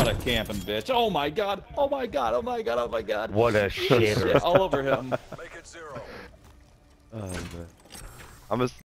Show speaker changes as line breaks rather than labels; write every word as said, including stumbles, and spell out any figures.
a camping bitch. Oh my god. Oh my god. Oh my god. Oh my god.
What a shitter.
Shit all over him.
Make it zero.
Oh, man. I'm a